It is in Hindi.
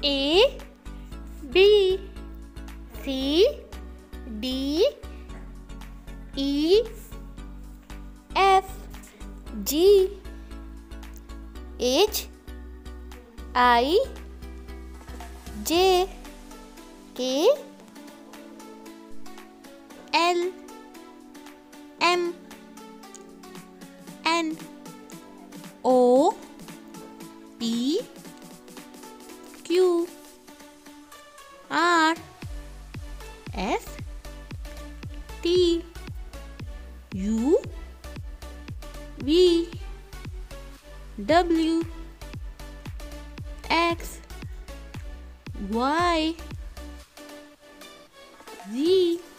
A B C D E F G H I J K L M N O P Q R S T U V W X Y Z